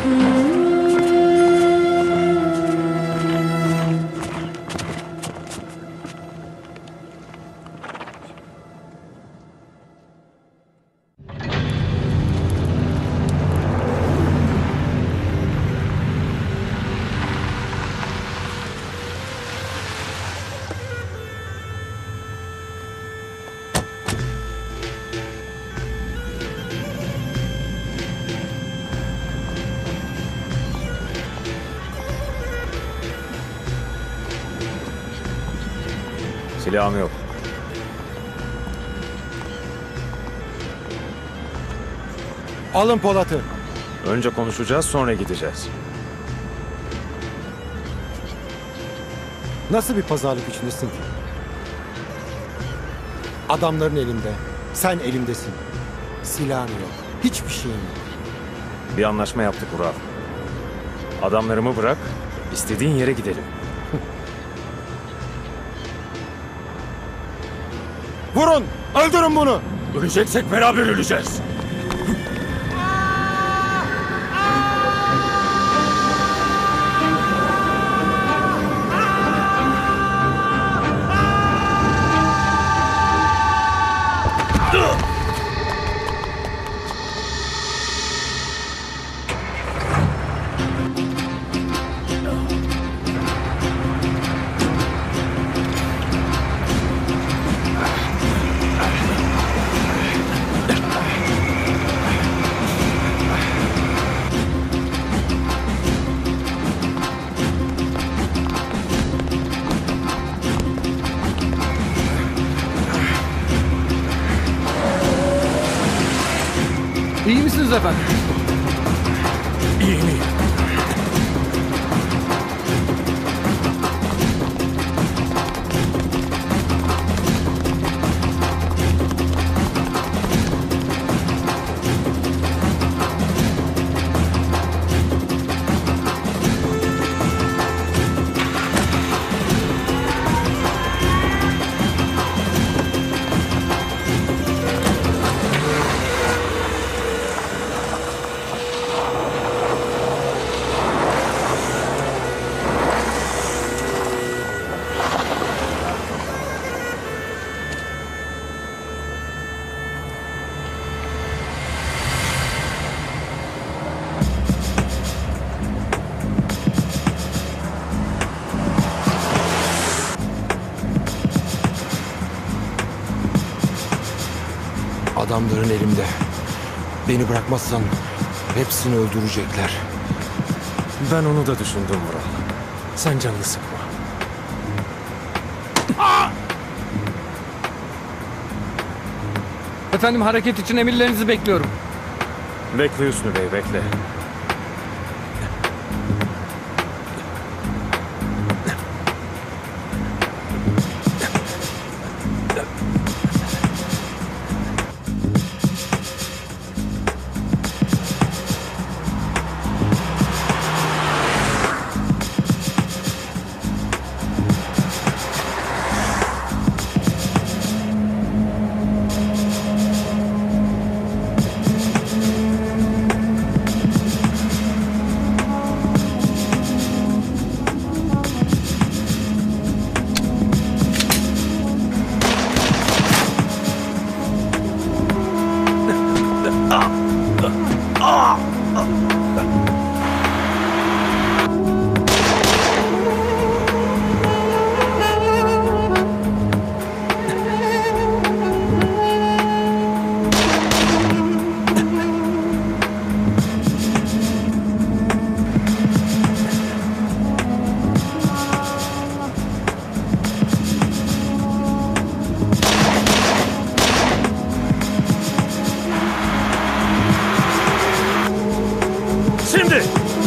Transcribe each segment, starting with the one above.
Silahım yok. Alın Polat'ı. Önce konuşacağız, sonra gideceğiz. Nasıl bir pazarlık içindesin ki? Adamların elinde. Sen elimdesin. Silahın yok. Hiçbir şeyin yok. Bir anlaşma yaptık Ural. Adamlarımı bırak, istediğin yere gidelim. Vurun! Öldürün bunu! Öleceksek beraber öleceğiz. İyi misiniz efendim? İyi. Adamların elimde. Beni bırakmazsan hepsini öldürecekler. Ben onu da düşündüm Ural. Sen canını sıkma. Efendim hareket için emirlerinizi bekliyorum. Bekle Hüsnü Bey, bekle. Şimdi!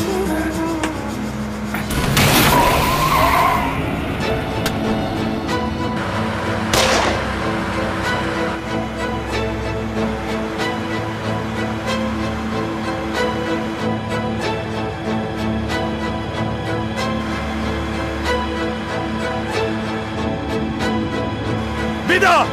Bir daha!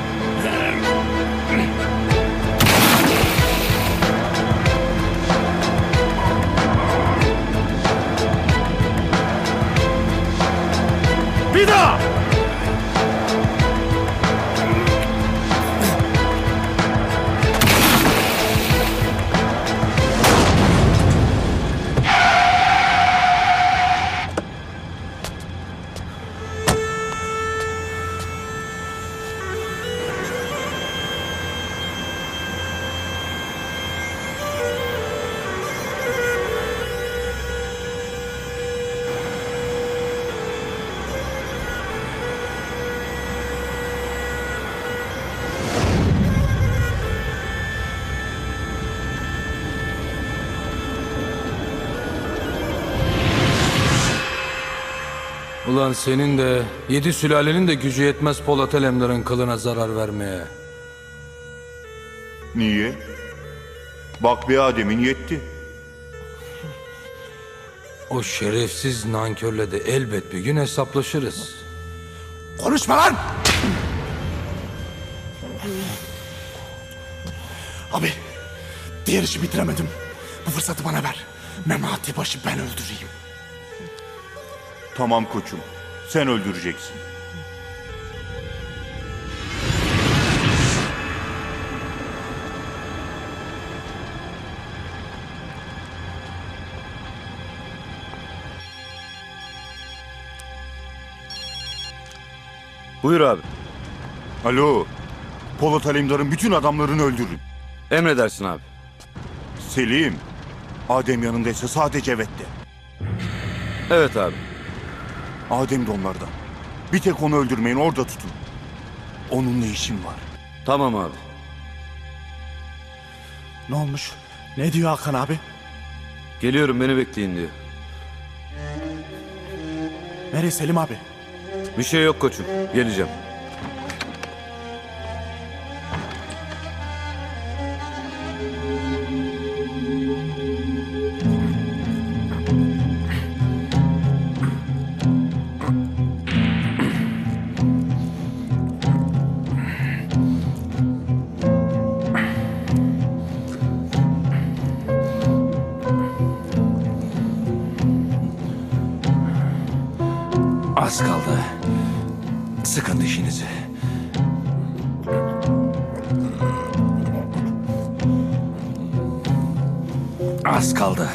Ulan senin de 7 sülalenin de gücü yetmez Polat Alemdar'ın kılına zarar vermeye. Niye? Bak bir Adem'in yetti. O şerefsiz nankörle de elbet bir gün hesaplaşırız. Konuşma lan! Abi, diğer işi bitiremedim. Bu fırsatı bana ver. Memati başı ben öldüreyim. Tamam koçum, sen öldüreceksin. Buyur abi. Alo, Polat Alemdar'ın bütün adamlarını öldürün. Emredersin abi. Selim, Adem yanındaysa sadece evet de. Evet abi. Adem de onlardan. Bir tek onu öldürmeyin, orada tutun. Onunla işim var. Tamam abi. Ne olmuş? Ne diyor Hakan abi? Geliyorum, beni bekleyin diyor. Nereye Selim abi? Bir şey yok koçum. Geleceğim. Az kaldı. Sıkın dişinizi. Az kaldı.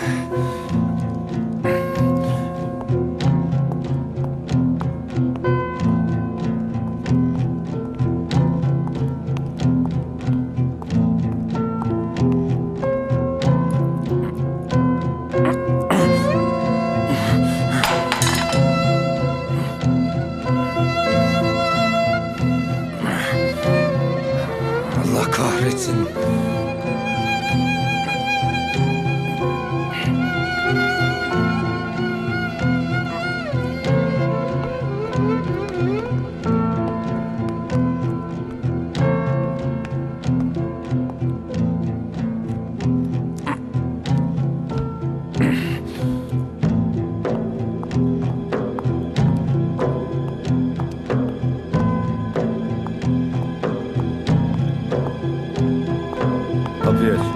Allah kahretsin. Kapıyı aç.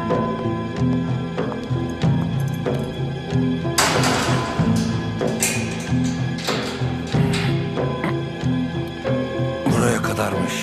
Buraya kadarmış.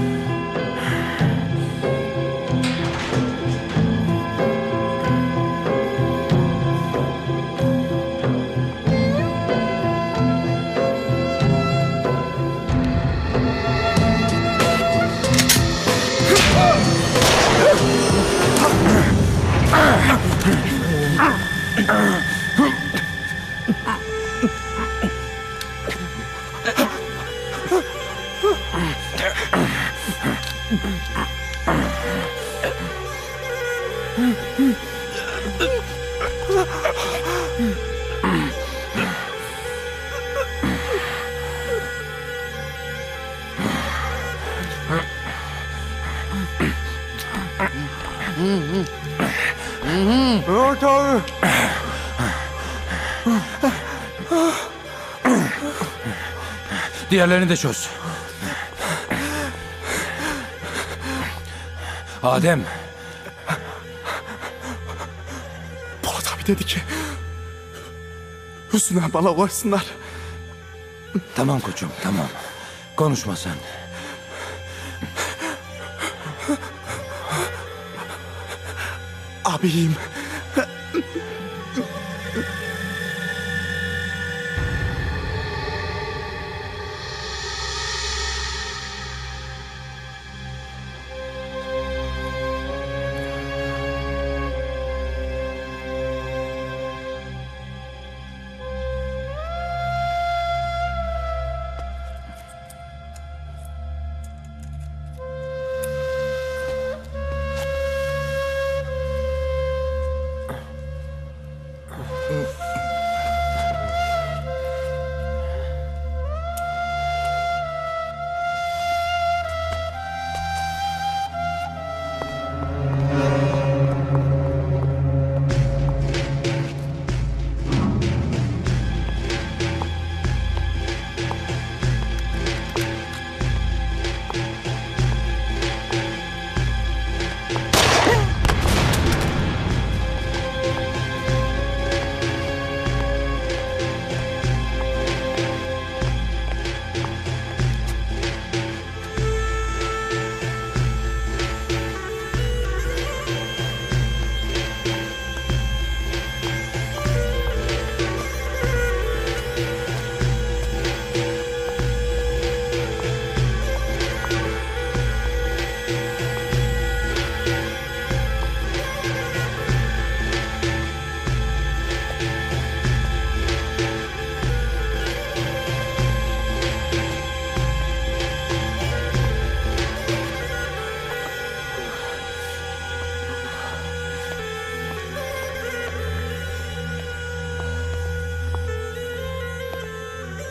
Mehmet abi. Diğerlerini de çöz. Adem. Polat abi dedi ki Hüsnü'ne bana ulaşsınlar. Tamam koçum, tamam. Konuşma sen. Abi iyiyim.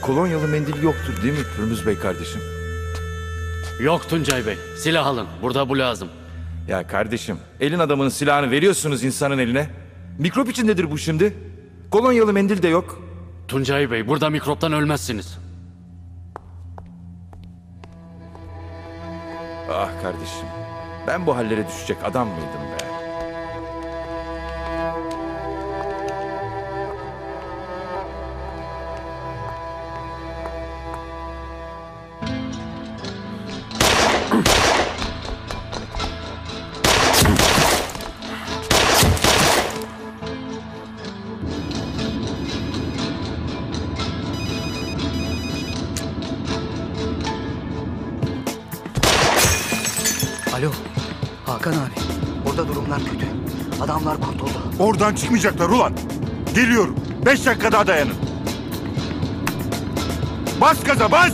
kolonyalı mendil yoktur değil mi Hürmüz Bey kardeşim? Yok Tuncay Bey. Silah alın. Burada bu lazım. Ya kardeşim, elin adamının silahını veriyorsunuz insanın eline. Mikrop içindedir bu şimdi. Kolonyalı mendil de yok. Tuncay Bey, burada mikroptan ölmezsiniz. Ah kardeşim, ben bu hallere düşecek adam mıydım be? Alo, Hakan abi. Orada durumlar kötü. Adamlar kurtuldu. Oradan çıkmayacaklar ulan. Geliyorum. 5 dakika daha dayanın. Bas gaza bas!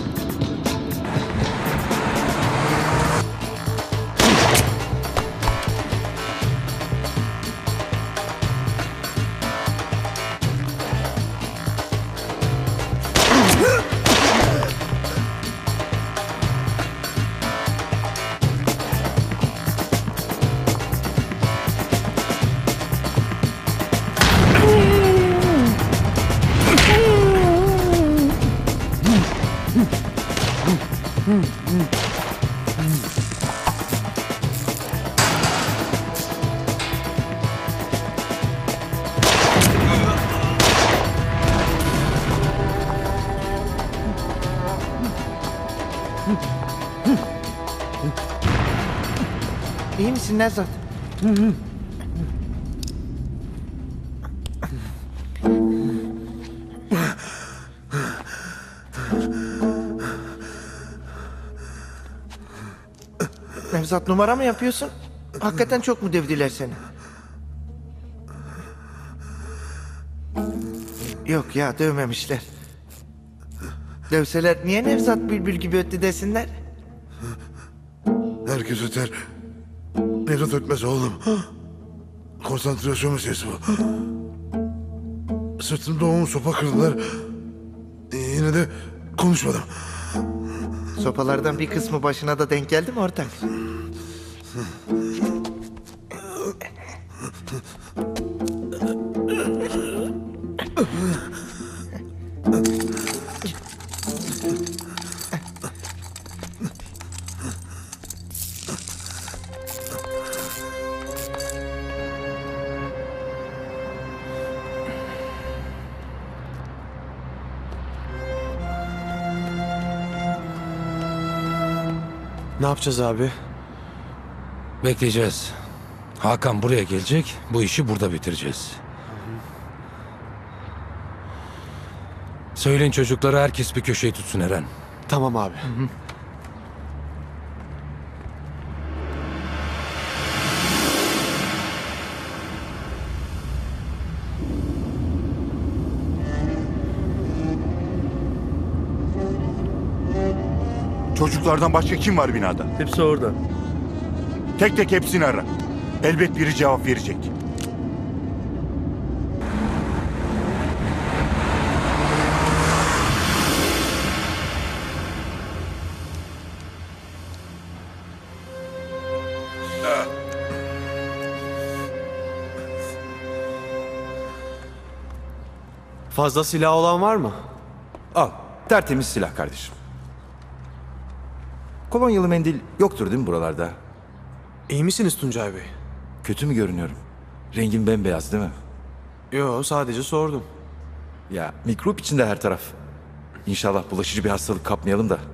İyi misin Nevzat? Nevzat, numara mı yapıyorsun? Hakikaten çok mu dövdüler seni? Yok ya, dövmemişler. Dövseler niye Nevzat bülbül gibi öttü desinler? Herkes öter. Nevzat ötmez oğlum. Konsantrasyon meselesi bu. Sırtımda onun sopa kırdılar. Yine de konuşmadım. Sopalardan bir kısmı başına da denk geldi mi ortak? Ne yapacağız abi? Bekleyeceğiz. Hakan buraya gelecek, bu işi burada bitireceğiz. Söyleyin çocuklara, herkes bir köşeyi tutsun Eren. Tamam abi. Çocuklardan başka kim var binada? Hepsi orada. Tek tek hepsini ara. Elbet biri cevap verecek. Fazla silah olan var mı? Al, tertemiz silah kardeşim. Kolonyalı mendil yoktur değil mi buralarda? İyi misiniz Tuncay Bey? Kötü mü görünüyorum? Rengim bembeyaz değil mi? Yo, sadece sordum. Ya mikrop içinde her taraf. İnşallah bulaşıcı bir hastalık kapmayalım da.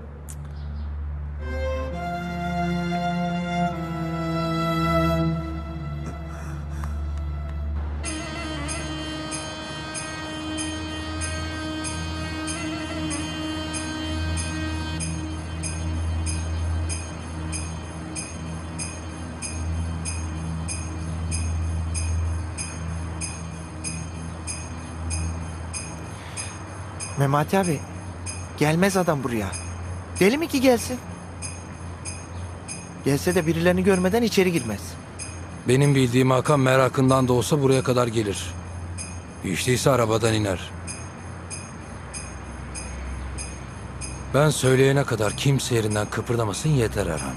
Memati abi, gelmez adam buraya. Deli mi ki gelsin? Gelse de birilerini görmeden içeri girmez. Benim bildiğim Hakan merakından da olsa buraya kadar gelir. Hiç değilse arabadan iner. Ben söyleyene kadar kimse yerinden kıpırdamasın yeter Erhan.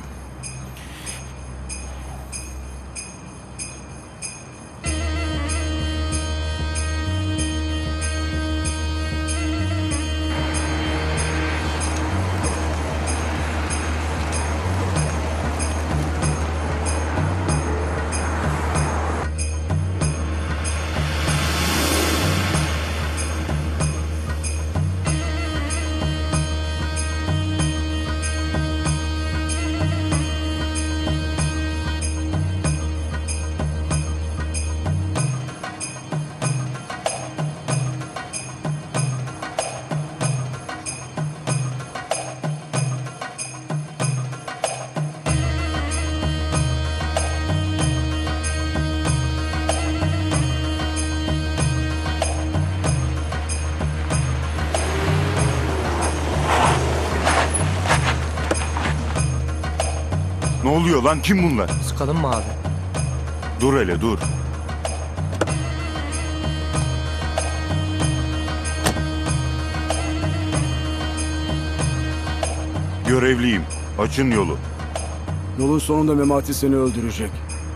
Ne oluyor lan? Kim bunlar? Sıkalım mı abi? Dur hele dur. Görevliyim. Açın yolu. Yolun sonunda Memati seni öldürecek.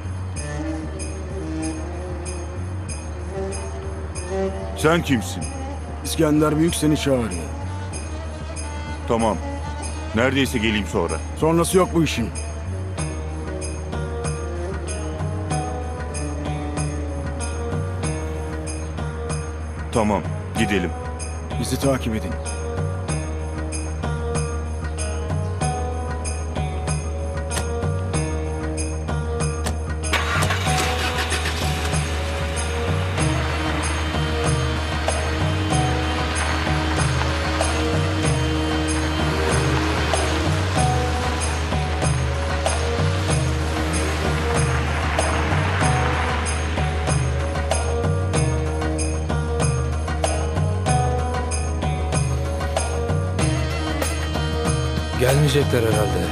Sen kimsin? İskender Büyük seni çağırıyor. Tamam. Neredeyse geleyim sonra. Sonrası yok bu işin. Tamam. Gidelim. Bizi takip edin. Gelmeyecekler herhalde.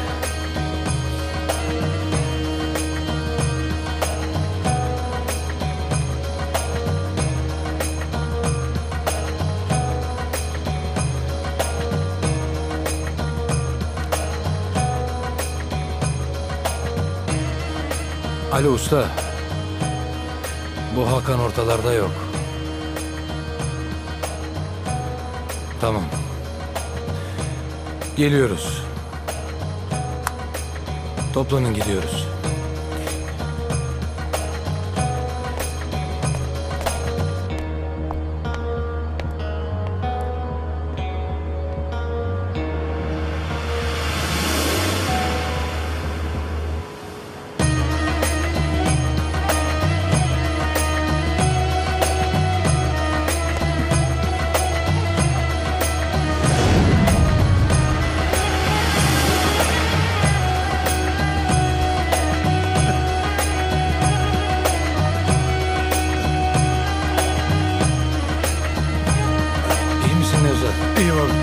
Alo usta. Bu Hakan ortalarda yok. Tamam. Geliyoruz. Toplanın gidiyoruz. İyi misin Nevzat? İyiyim abi.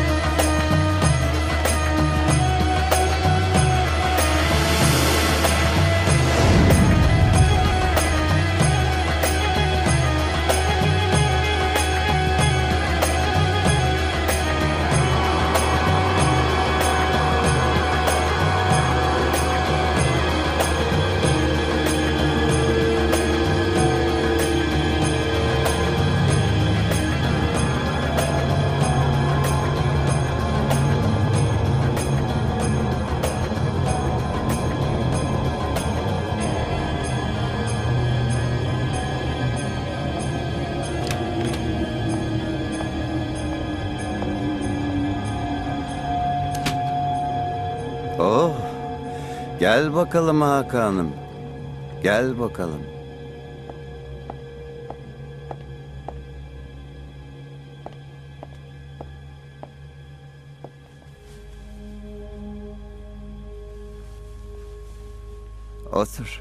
Oh, gel bakalım Hakan'ım. Gel bakalım. Otur.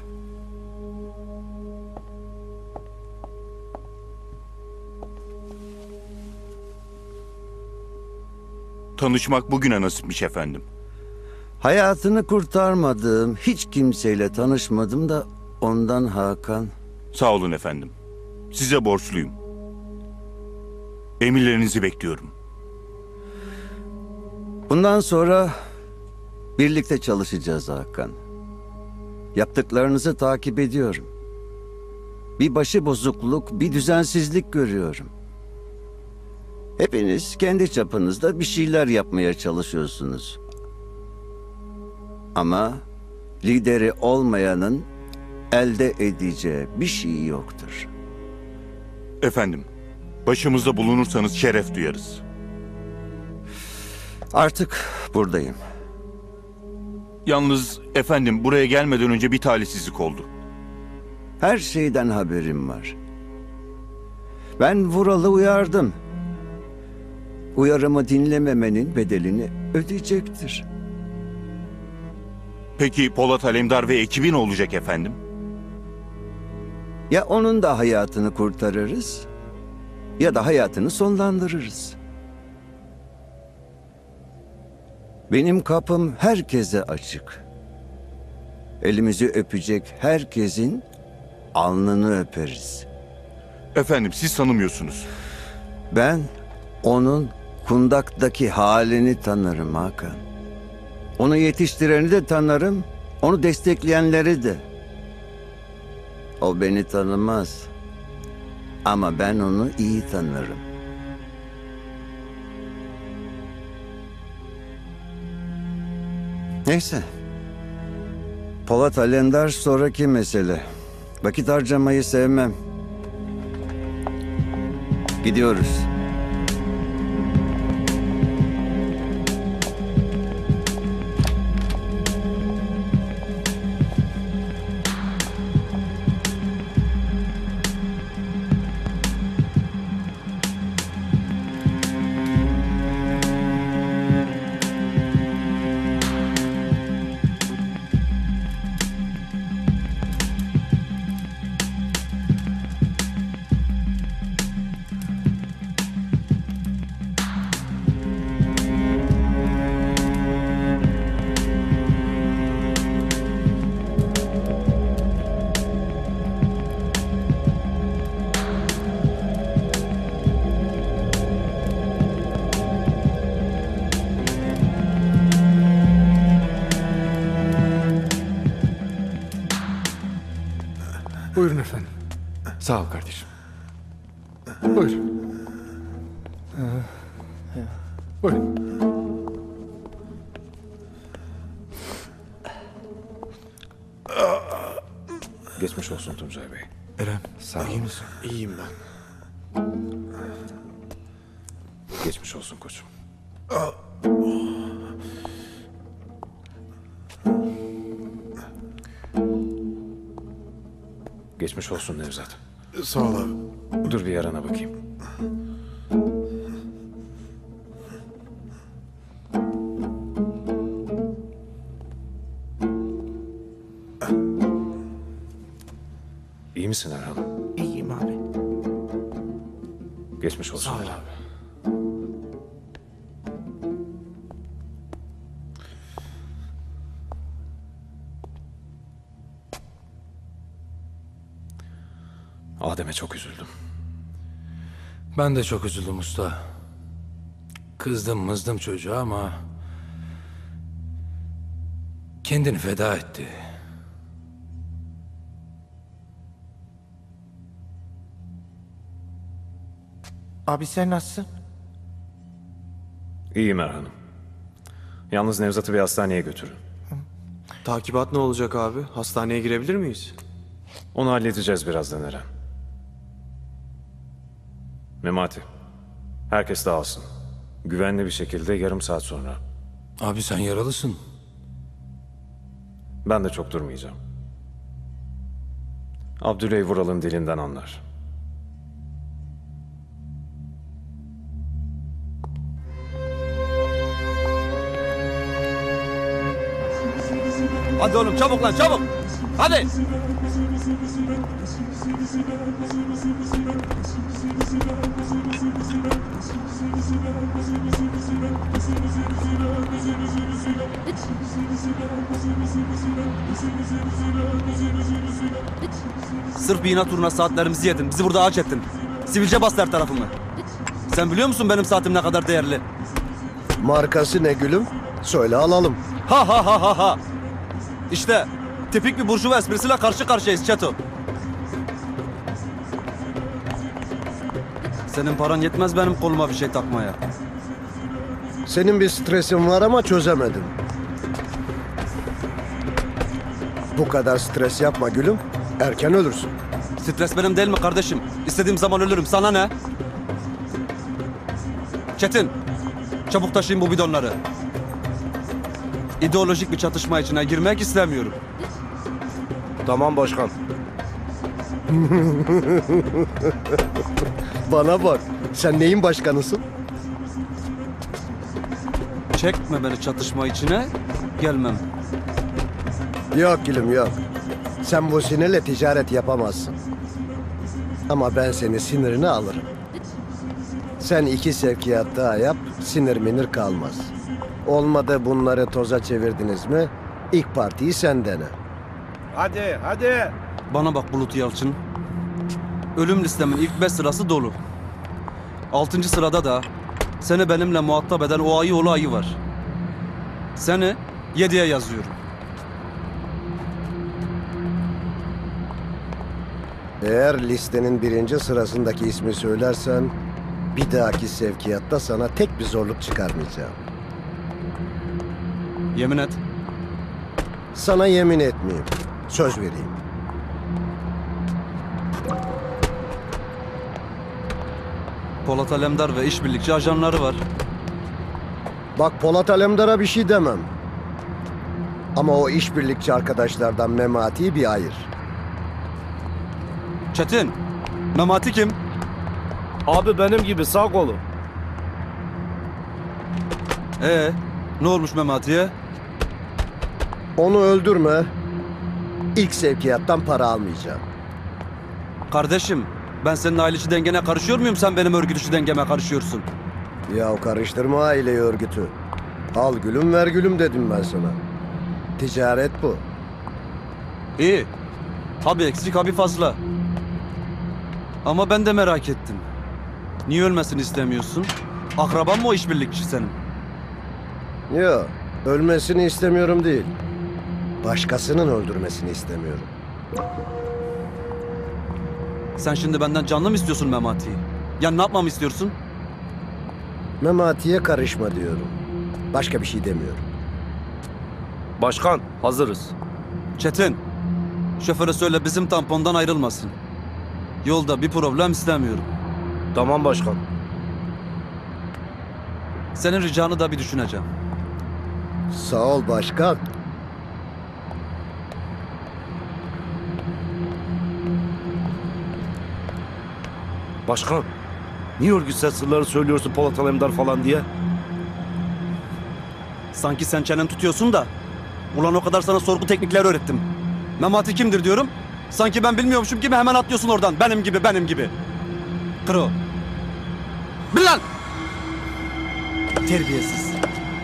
Tanışmak bugüne nasipmiş efendim. Hayatını kurtarmadığım hiç kimseyle tanışmadım da ondan Hakan. Sağ olun efendim. Size borçluyum. Emirlerinizi bekliyorum. Bundan sonra birlikte çalışacağız Hakan. Yaptıklarınızı takip ediyorum. Bir başıbozukluk, bir düzensizlik görüyorum. Hepiniz kendi çapınızda bir şeyler yapmaya çalışıyorsunuz. Ama lideri olmayanın elde edeceği bir şey yoktur. Efendim, başımızda bulunursanız şeref duyarız. Artık buradayım. Yalnız efendim buraya gelmeden önce bir talihsizlik oldu. Her şeyden haberim var. Ben Vural'ı uyardım. Uyarımı dinlememenin bedelini ödeyecektir. Peki Polat Alemdar ve ekibi ne olacak efendim? Ya onun da hayatını kurtarırız ya da hayatını sonlandırırız. Benim kapım herkese açık. Elimizi öpecek herkesin alnını öperiz. Efendim siz tanımıyorsunuz. Ben onun kundaktaki halini tanırım Hakan. Onu yetiştireni de tanırım, onu destekleyenleri de. O beni tanımaz. Ama ben onu iyi tanırım. Neyse. Polat Alemdar sonraki mesele. Vakit harcamayı sevmem. Gidiyoruz. Buyurun efendim. Sağ ol kardeşim. Buyur. Buyurun. Geçmiş olsun Tuncay Bey. Eren, Sağ ol. iyi misin? İyiyim ben. Geçmiş olsun koçum. Geçmiş olsun Nevzat. Sağ ol abi. Dur bir yarana bakayım. İyi misin Erhan? İyiyim abi. Geçmiş olsun. Sağ ol abi. Adem'e çok üzüldüm. Ben de çok üzüldüm usta. Kızdım mızdım çocuğa ama... kendini feda etti. Abi sen nasılsın? İyiyim Erhan'ım. Yalnız Nevzat'ı bir hastaneye götürün. Takibat ne olacak abi? Hastaneye girebilir miyiz? Onu halledeceğiz birazdan Eren. Memati, herkes dağılsın. Güvenli bir şekilde yarım saat sonra. Abi sen yaralısın. Ben de çok durmayacağım. Abdüley Vural'ın dilinden anlar. Hadi oğlum çabuk lan çabuk. Hadi. Sırf bir inat uğruna saatlerimizi yedin. Bizi burada ağaç ettin. Sivilce bastı her tarafımı. Sen biliyor musun benim saatim ne kadar değerli? Markası ne gülüm? Söyle alalım. Ha ha ha ha ha. İşte tipik bir burjuva esprisiyle karşı karşıyayız Çeto. Senin paran yetmez benim koluma bir şey takmaya. Senin bir stresin var ama çözemedim. Bu kadar stres yapma gülüm. Erken ölürsün. Stres benim değil mi kardeşim? İstediğim zaman ölürüm. Sana ne? Çetin, çabuk taşıyın bu bidonları. İdeolojik bir çatışma içine girmek istemiyorum. Tamam başkan. Bana bak. Sen neyin başkanısın? Çekme beni çatışma içine, gelmem. Yok gülüm yok. Sen bu sinirle ticaret yapamazsın. Ama ben senin sinirini alırım. Sen 2 sevkiyat daha yap, sinir minir kalmaz. Olmadı bunları toza çevirdiniz mi, ilk partiyi sen dene. Hadi. Bana bak Bulut Yalçın. Ölüm listemin ilk 5 sırası dolu. 6. sırada da seni benimle muhatap eden o ayı oğlu ayı var. Seni 7'ye yazıyorum. Eğer listenin 1. sırasındaki ismi söylersen, bir dahaki sevkiyatta sana tek bir zorluk çıkarmayacağım. Yemin et. Sana yemin etmeyeyim, söz vereyim. Polat Alemdar ve işbirlikçi ajanları var. Bak Polat Alemdar'a bir şey demem. Ama o işbirlikçi arkadaşlardan Memati'yi bir ayır. Çetin, Memati kim? Abi benim gibi sağ kolu. Ne olmuş Memati'ye? Onu öldürme. İlk sevkiyattan para almayacağım. Kardeşim, ben senin aile içi dengene karışıyor muyum? Sen benim örgüt içi dengeme karışıyorsun. Ya karıştırma aileyi örgütü. Al gülüm ver gülüm dedim ben sana. Ticaret bu. İyi. Abi eksik abi fazla. Ama ben de merak ettim. Niye ölmesini istemiyorsun? Akraban mı o işbirlikçi senin? Yok, ölmesini istemiyorum değil. Başkasının öldürmesini istemiyorum. Sen şimdi benden canlı mı istiyorsun Memati'yi? Ya ne yapmamı istiyorsun? Memati'ye karışma diyorum. Başka bir şey demiyorum. Başkan hazırız. Çetin, şoföre söyle bizim tampondan ayrılmasın. Yolda bir problem istemiyorum. Tamam başkan. Senin ricanı da bir düşüneceğim. Sağ ol başkan. Başkan, niye örgütsel sırları söylüyorsun Polat Alemdar falan diye? Sanki sen çenen tutuyorsun da. Ulan o kadar sana sorgu teknikleri öğrettim. Memati kimdir diyorum. Sanki ben bilmiyormuşum gibi hemen atlıyorsun oradan. Benim gibi. Kro. Bil lan! Terbiyesiz.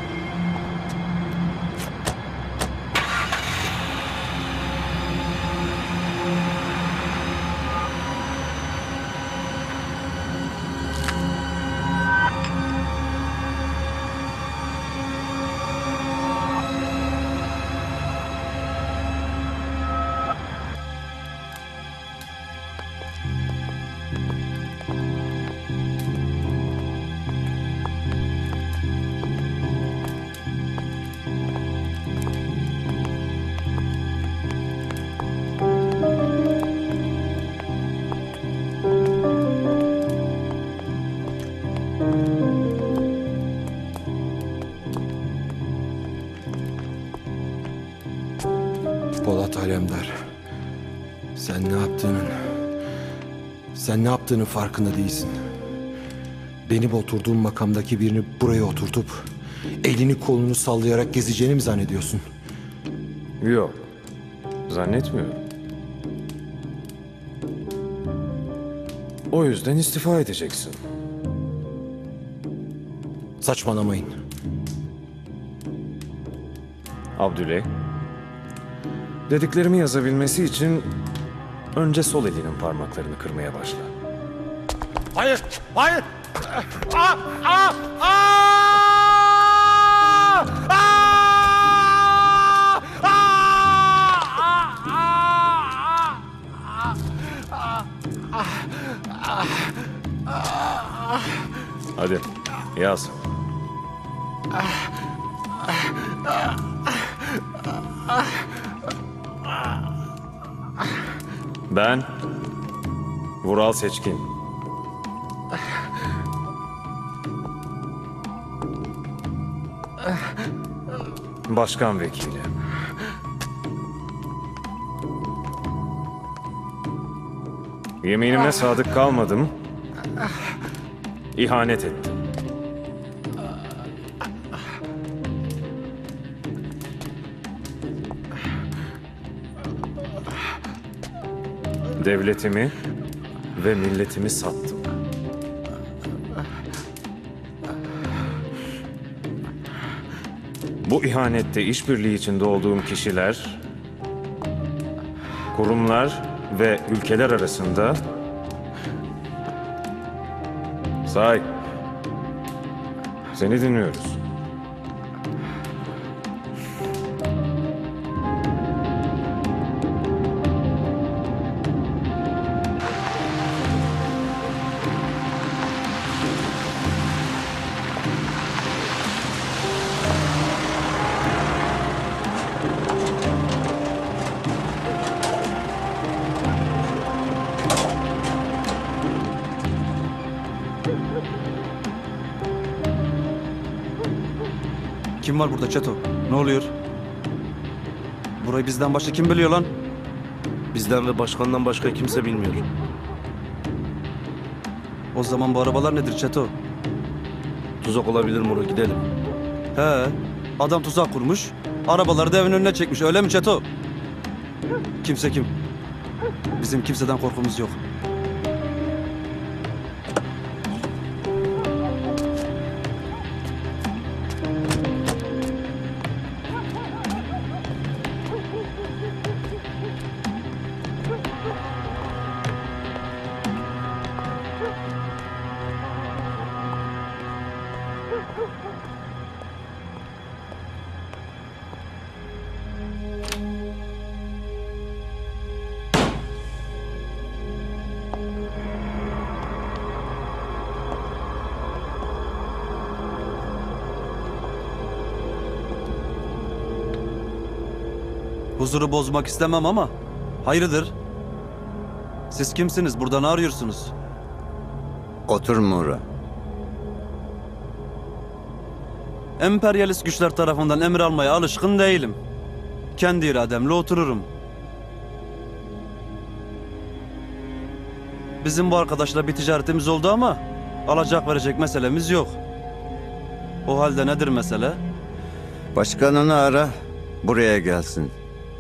Polat Alemdar. Sen ne yaptığının farkında değilsin. Benim oturduğum makamdaki birini buraya oturtup elini kolunu sallayarak gezeceğini mi zannediyorsun? Yok. Zannetmiyorum. O yüzden istifa edeceksin. Saçmalamayın. Abdüley. Dediklerimi yazabilmesi için önce sol elinin parmaklarını kırmaya başla. Hayır! Aa! Hadi yaz. Ben Vural Seçkin. Başkan vekili. Yeminime sadık kalmadım. İhanet ettim. Devletimi ve milletimi sattım. Bu ihanette işbirliği içinde olduğum kişiler, kurumlar ve ülkeler arasında say. Seni dinliyoruz. Kim var burada Çeto? Ne oluyor? Burayı bizden başka kim biliyor lan? Bizden ve başkandan başka kimse bilmiyor. O zaman bu arabalar nedir Çeto? Tuzak olabilir Muro, gidelim. He, adam tuzak kurmuş. Arabaları da evin önüne çekmiş, öyle mi Çeto? Kimse kim? Bizim kimseden korkumuz yok. Huzuru bozmak istemem ama hayırdır? Siz kimsiniz? Burada ne arıyorsunuz? Otur Muro. Emperyalist güçler tarafından emir almaya alışkın değilim. Kendi irademle otururum. Bizim bu arkadaşla bir ticaretimiz oldu ama alacak verecek meselemiz yok. O halde nedir mesele? Başkanını ara, buraya gelsin.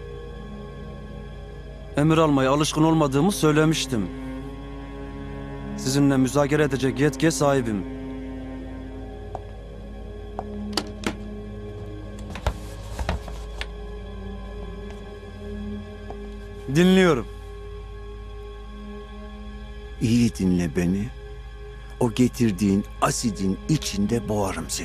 Emir almaya alışkın olmadığımı söylemiştim. Sizinle müzakere edecek yetkiye sahibim. Dinliyorum. İyi dinle beni. O getirdiğin asidin içinde boğarım seni.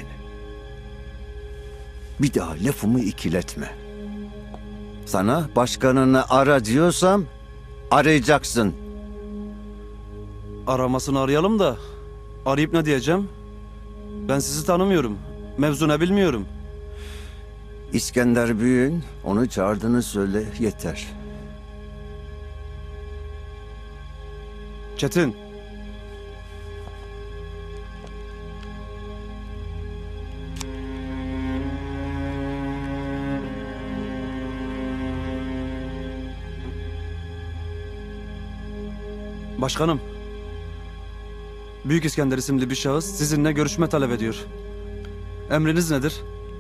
Bir daha lafımı ikiletme. Sana başkanını ara diyorsam arayacaksın. Aramasını arayalım da arayıp ne diyeceğim? Ben sizi tanımıyorum. Mevzu ne bilmiyorum. İskender Büyük'ün onu çağırdığını söyle yeter. Çetin. Başkanım. Büyük İskender isimli bir şahıs sizinle görüşme talep ediyor. Emriniz nedir?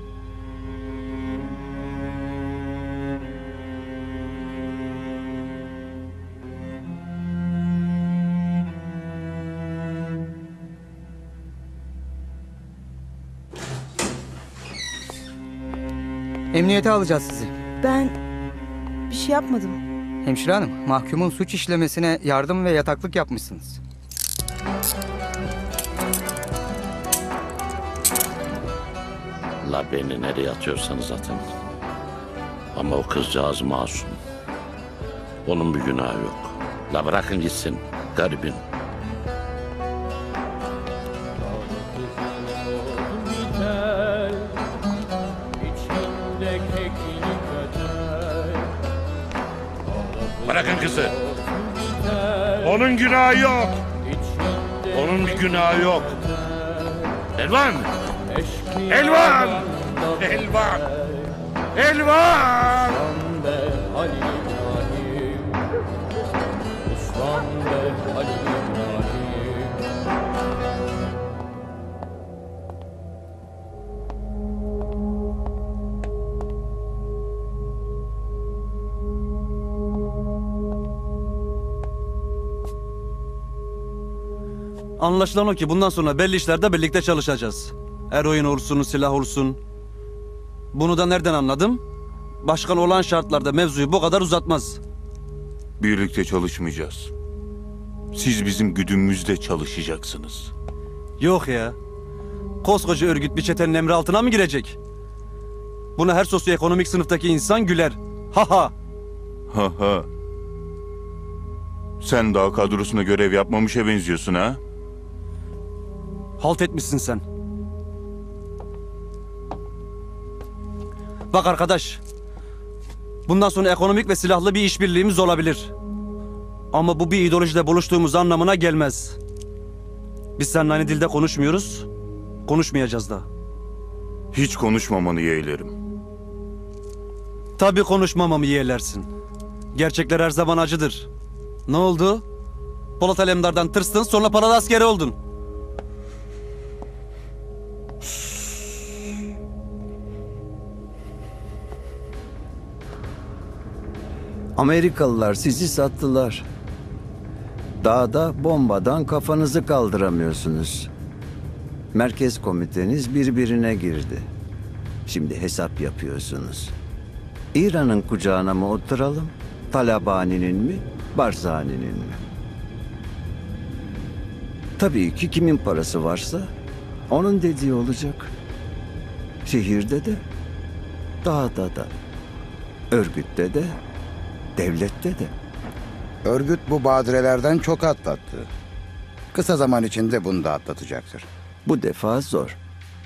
Emniyete alacağız sizi. Ben bir şey yapmadım. Hemşire hanım, mahkumun suç işlemesine yardım ve yataklık yapmışsınız. La beni nereye atıyorsanız atın. Ama o kızcağız masum. Onun bir günahı yok. La bırakın gitsin garibin. Bırakın kızı. Onun günahı yok. Onun bir günahı yok. Elvan! Elvan! Elvan! Elvan! Anlaşılan o ki bundan sonra belli işlerde birlikte çalışacağız. Eroin olsun, silah olsun. Bunu da nereden anladım? Başkan olan şartlarda mevzuyu bu kadar uzatmaz. Birlikte çalışmayacağız. Siz bizim güdümümüzde çalışacaksınız. Yok ya. Koskoca örgüt bir çetenin emri altına mı girecek? Buna her sosyoekonomik sınıftaki insan güler. Ha ha. Ha ha. Sen daha kadrosuna görev yapmamışa benziyorsun ha? Halt etmişsin sen. Bak arkadaş. Bundan sonra ekonomik ve silahlı bir işbirliğimiz olabilir. Ama bu bir ideolojide buluştuğumuz anlamına gelmez. Biz seninle aynı dilde konuşmuyoruz. Konuşmayacağız da. Hiç konuşmamanı yeğlerim. Tabii konuşmamamı yeğlersin. Gerçekler her zaman acıdır. Ne oldu? Polat Alemdar'dan tırstın, sonra paralı askeri oldun. Amerikalılar sizi sattılar. Dağda bombadan kafanızı kaldıramıyorsunuz. Merkez komiteniz birbirine girdi. Şimdi hesap yapıyorsunuz. İran'ın kucağına mı oturalım? Talabani'nin mi? Barzani'nin mi? Tabii ki kimin parası varsa onun dediği olacak. Şehirde de, dağda da, örgütte de, devlette de. Örgüt bu badirelerden çok atlattı. Kısa zaman içinde bunu da atlatacaktır. Bu defa zor.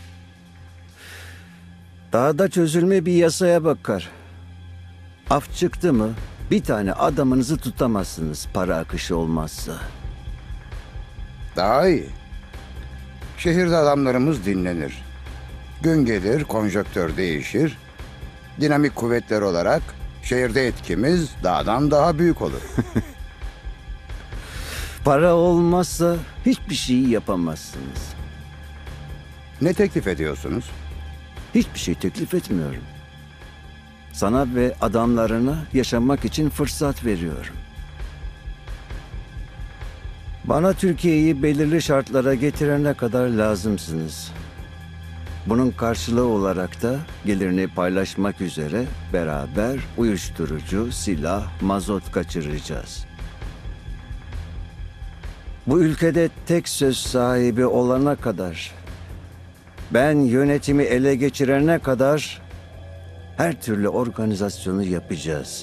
Dağda çözülme bir yasaya bakar. Af çıktı mı bir tane adamınızı tutamazsınız para akışı olmazsa. Daha iyi. Şehirde adamlarımız dinlenir. Gün gelir, konjonktür değişir. Dinamik kuvvetler olarak şehirde etkimiz dağdan daha büyük olur. Para olmazsa hiçbir şey yapamazsınız. Ne teklif ediyorsunuz? Hiçbir şey teklif etmiyorum. Sana ve adamlarına yaşamak için fırsat veriyorum. Bana Türkiye'yi belirli şartlara getirene kadar lazımsınız. Bunun karşılığı olarak da gelirini paylaşmak üzere beraber uyuşturucu, silah, mazot kaçıracağız. Bu ülkede tek söz sahibi olana kadar, ben yönetimi ele geçirene kadar her türlü organizasyonu yapacağız.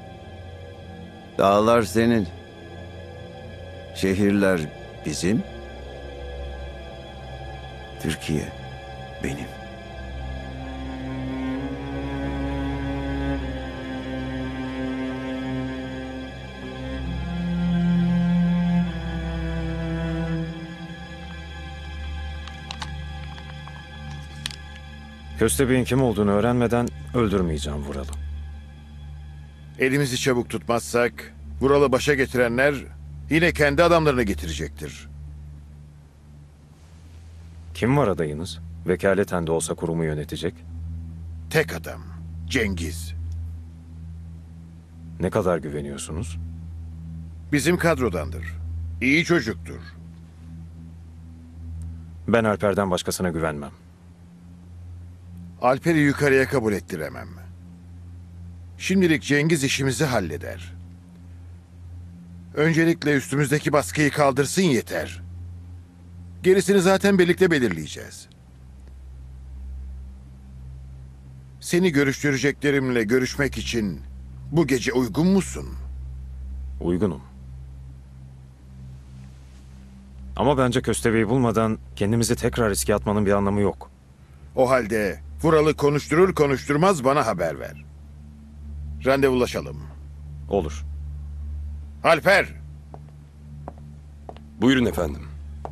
Dağlar senin, şehirler bizim, Türkiye benim. Köstebek'in kim olduğunu öğrenmeden öldürmeyeceğim Vural'ı. Elimizi çabuk tutmazsak Vural'ı başa getirenler yine kendi adamlarını getirecektir. Kim var adayınız? Vekaleten de olsa kurumu yönetecek. Tek adam, Cengiz. Ne kadar güveniyorsunuz? Bizim kadrodandır. İyi çocuktur. Ben Alper'den başkasına güvenmem. Alper'i yukarıya kabul ettiremem. Şimdilik Cengiz işimizi halleder. Öncelikle üstümüzdeki baskıyı kaldırsın yeter. Gerisini zaten birlikte belirleyeceğiz. Seni görüştüreceklerimle görüşmek için bu gece uygun musun? Uygunum. Ama bence Köstebek'i bulmadan kendimizi tekrar riske atmanın bir anlamı yok. O halde Vural'ı konuşturur konuşturmaz bana haber ver. Randevulaşalım. Olur. Alper! Buyurun efendim.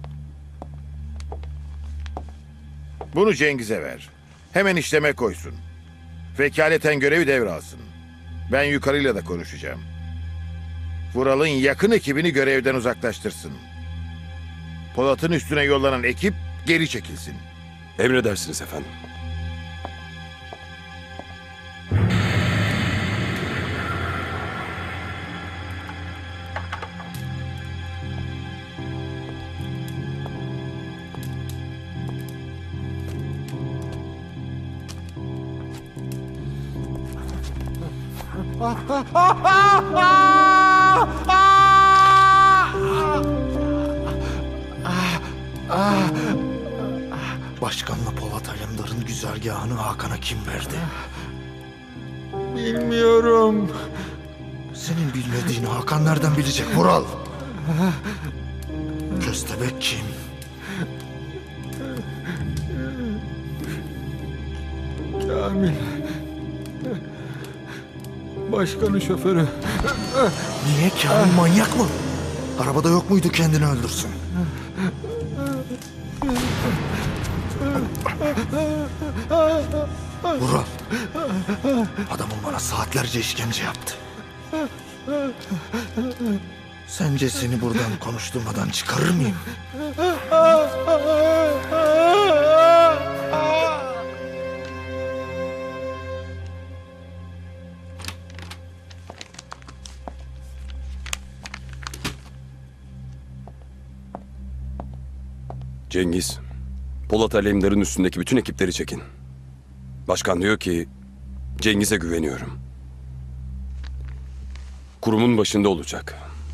Bunu Cengiz'e ver. Hemen işleme koysun. Vekaleten görevi devralsın. Ben yukarıyla da konuşacağım. Vural'ın yakın ekibini görevden uzaklaştırsın. Polat'ın üstüne yollanan ekip geri çekilsin. Emredersiniz efendim. Başkanla Polat Alemdar'ın güzergahını Hakan'a kim verdi? Bilmiyorum. Senin bilmediğini Hakan nereden bilecek Vural? Köstebek kim? Kamil. Başkanın şoförü. Niye? Kamil manyak mı? Arabada yok muydu kendini öldürsün? Vural. Adamın bana saatlerce işkence yaptı. Sence seni buradan konuşturmadan çıkarır mıyım? Cengiz, Polat Alemdar'ın üstündeki bütün ekipleri çekin. Başkan diyor ki, Cengiz'e güveniyorum. Kurumun başında olacak.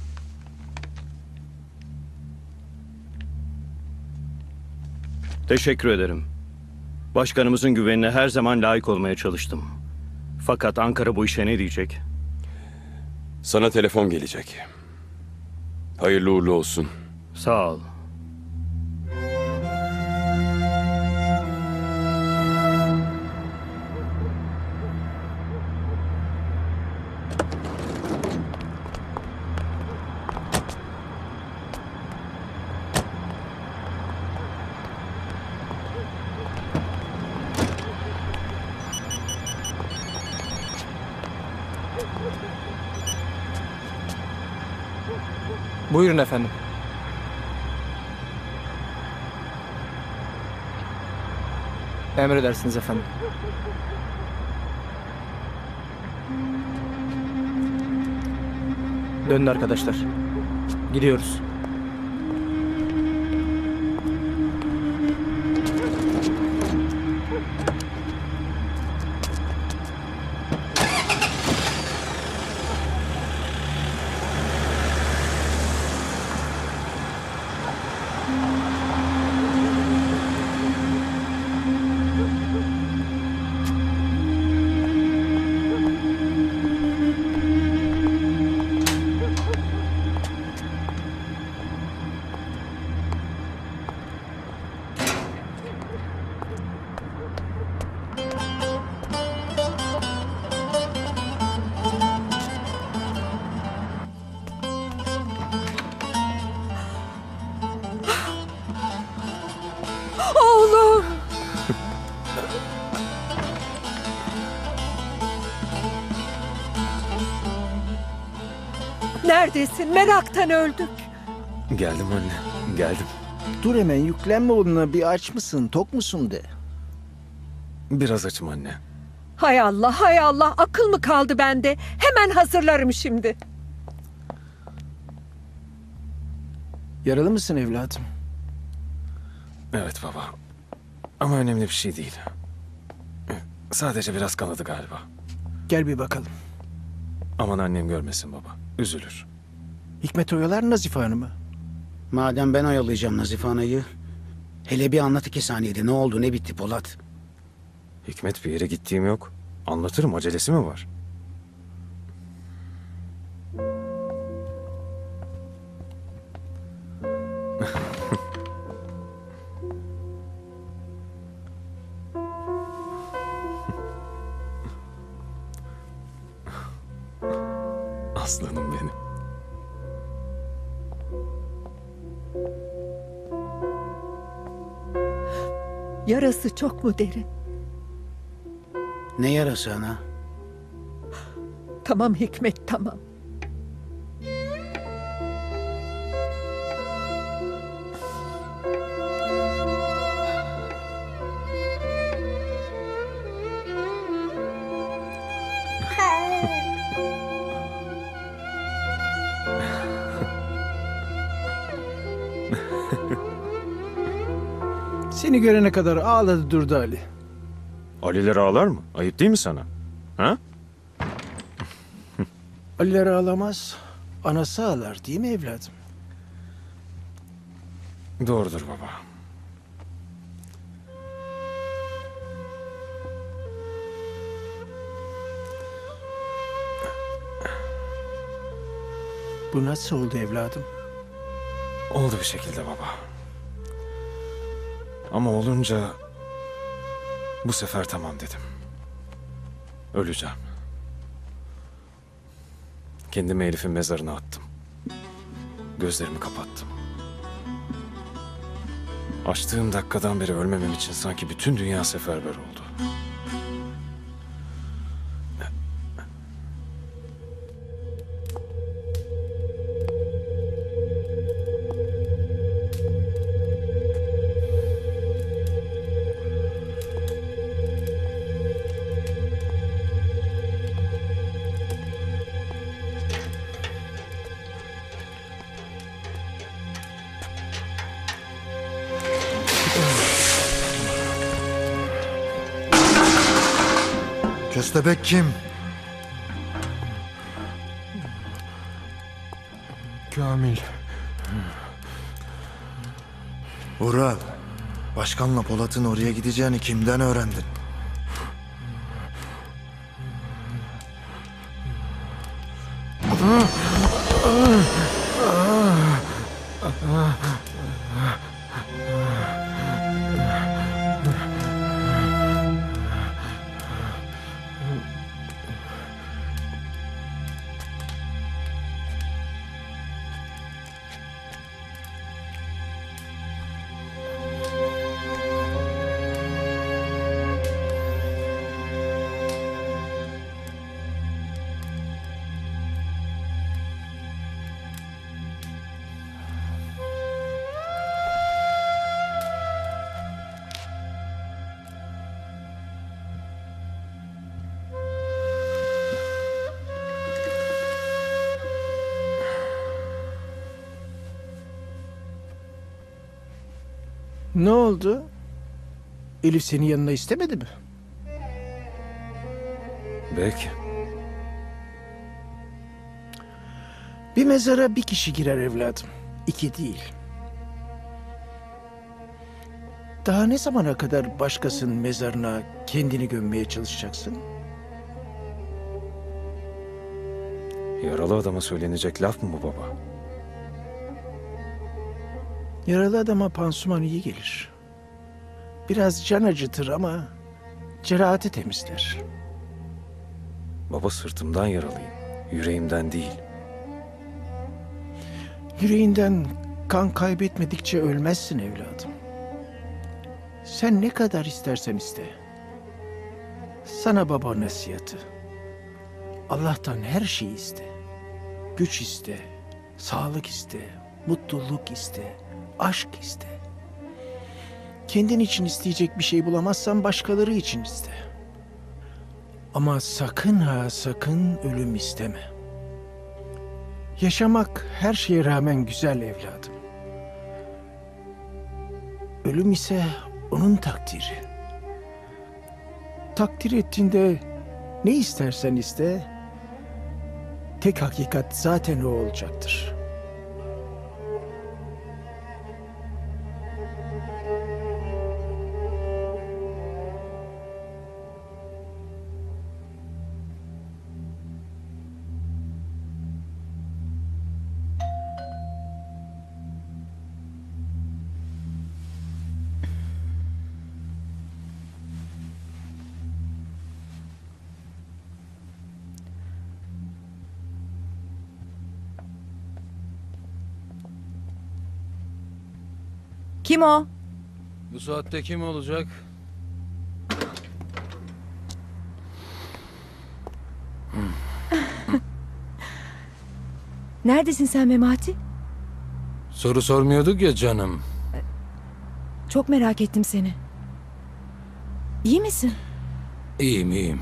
Teşekkür ederim. Başkanımızın güvenine her zaman layık olmaya çalıştım. Fakat Ankara bu işe ne diyecek? Sana telefon gelecek. Hayırlı uğurlu olsun. Sağ ol. Buyurun efendim. Emredersiniz efendim. Dönün arkadaşlar. Gidiyoruz. Oğlum. Neredesin? Meraktan öldük. Geldim anne, geldim. Dur hemen yüklenme onunla, bir aç mısın, tok musun de. Biraz açım anne. Hay Allah, hay Allah. Akıl mı kaldı bende? Hemen hazırlarım şimdi. Yaralı mısın evladım? Evet baba. Ama önemli bir şey değil. Sadece biraz kanadı galiba. Gel bir bakalım. Aman annem görmesin baba. Üzülür. Hikmet oyalar Nazife Hanım'ı. Madem ben oyalayacağım Nazife Ana'yı, hele bir anlat 2 saniyede ne oldu ne bitti Polat. Hikmet, bir yere gittiğim yok. Anlatırım, acelesi mi var? Aslanım benim. Yarası çok mu derin? Ne yarası ana? Tamam Hikmet, tamam. Seni görene kadar ağladı durdu Ali. Aliler ağlar mı? Ayıp değil mi sana? Ha? Aliler ağlamaz, anası ağlar değil mi evladım? Doğrudur baba. Bu nasıl oldu evladım? Oldu bir şekilde baba. Ama olunca bu sefer tamam dedim. Öleceğim. Kendimi Elif'in mezarına attım. Gözlerimi kapattım. Açtığım dakikadan beri ölmemem için sanki bütün dünya seferber oldu. Köstebek kim? Kamil. Ural, başkanla Polat'ın oraya gideceğini kimden öğrendin? Ne oldu? Elif seni yanına istemedi mi? Belki. Bir mezara bir kişi girer evladım. 2 değil. Daha ne zamana kadar başkasının mezarına kendini gömmeye çalışacaksın? Yaralı adama söylenecek laf mı bu baba? Yaralı adama pansuman iyi gelir. Biraz can acıtır ama cerahati temizler. Baba sırtımdan yaralıyım. Yüreğimden değil. Yüreğinden kan kaybetmedikçe ölmezsin evladım. Sen ne kadar istersen iste. Sana baba nasihatı. Allah'tan her şeyi iste. Güç iste, sağlık iste, mutluluk iste, aşk iste. Kendin için isteyecek bir şey bulamazsan başkaları için iste. Ama sakın ha sakın ölüm isteme. Yaşamak her şeye rağmen güzel evladım. Ölüm ise onun takdiri. Takdir ettiğinde ne istersen iste, tek hakikat zaten o olacaktır. Kim o? Bu saatte kim olacak? Neredesin sen Memati? Soru sormuyorduk ya canım. Çok merak ettim seni. İyi misin? İyiyim, iyiyim.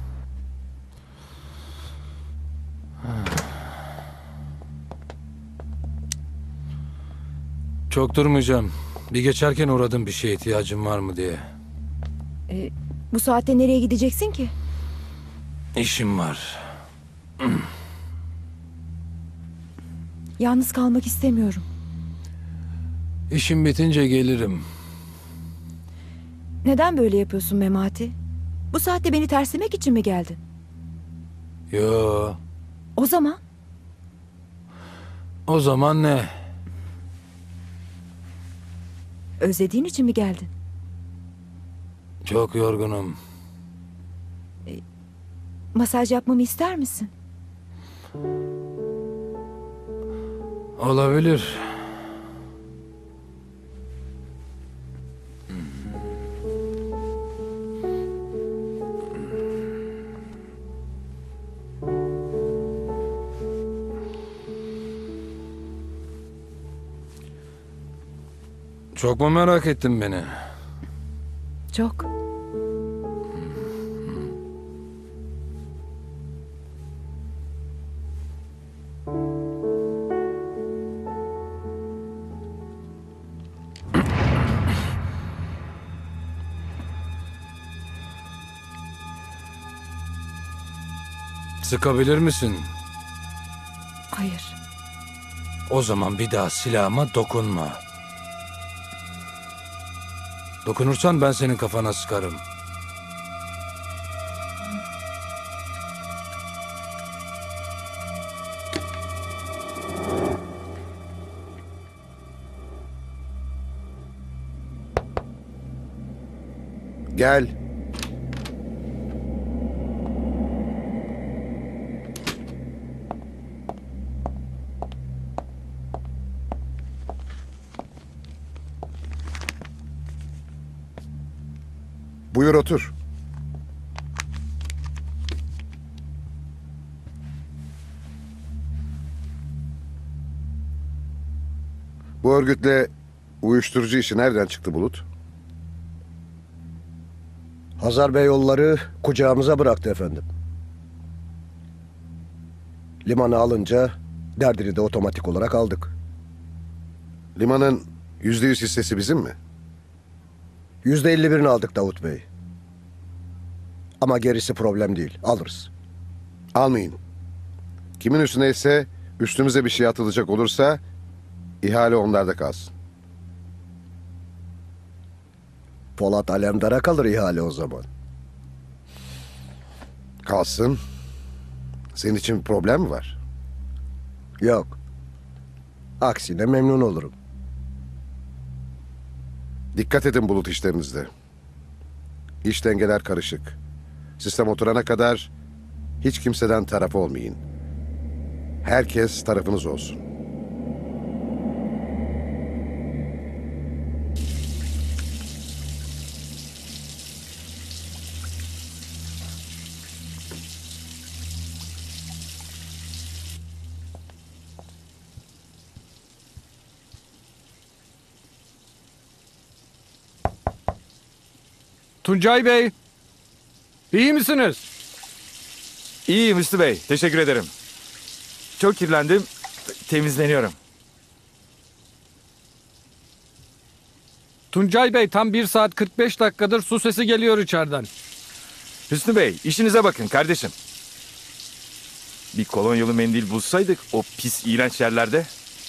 Çok durmayacağım. Bir geçerken uğradım bir şeye ihtiyacım var mı diye. Bu saatte nereye gideceksin ki? İşim var. Yalnız kalmak istemiyorum. İşim bitince gelirim. Neden böyle yapıyorsun Memati? Bu saatte beni terslemek için mi geldin? Yo. O zaman? O zaman ne? Özlediğin için mi geldin? Çok yorgunum. Masaj yapmamı ister misin? Olabilir. Çok mu merak ettin beni? Çok. Sıkabilir misin? Hayır. O zaman bir daha silahıma dokunma. Dokunursan ben senin kafana sıkarım. Gel. Buyur otur. Bu örgütle uyuşturucu işi nereden çıktı Bulut? Hazar Bey yolları kucağımıza bıraktı efendim. Limanı alınca derdini de otomatik olarak aldık. Limanın %100 hissesi bizim mi? %51'ini aldık Davut Bey. Ama gerisi problem değil. Alırız. Almayın. Kimin üstüne ise üstümüze bir şey atılacak olursa ihale onlarda kalsın. Polat Alemdar'a kalır ihale o zaman. Kalsın. Senin için bir problem mi var? Yok. Aksine memnun olurum. Dikkat edin Bulut işlerinizde. İş dengeler karışık. Sistem oturana kadar hiç kimseden taraf olmayın. Herkes tarafınız olsun. Tuncay Bey, iyi misiniz? İyiyim Üstü Bey, teşekkür ederim. Çok kirlendim, temizleniyorum. Tuncay Bey, tam 1 saat 45 dakikadır su sesi geliyor içeriden. Hüsnü Bey, işinize bakın kardeşim. Bir kolonyalı mendil bulsaydık o pis iğrenç yerlerde.